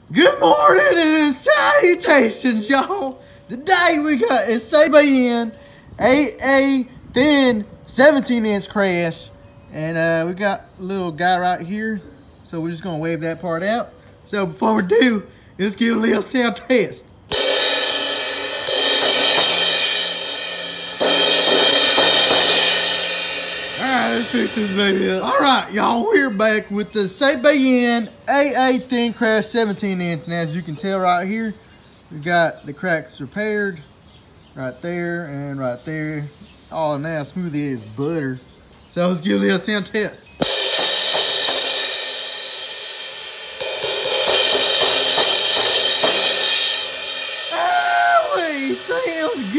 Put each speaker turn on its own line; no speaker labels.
Good morning and salutations, y'all. Today we got a SABIAN 8A thin 17-inch crash. And we got a little guy right here. So we're just going to wave that part out. So before we do, let's give a little sound test. Alright, let's fix this baby up. Alright, y'all, we're back with the SABIAN 8A thin crash 17-inch. And as you can tell right here, we got the cracks repaired right there and right there. Oh, now smooth as butter. So let's give it a sound test. Oh, sounds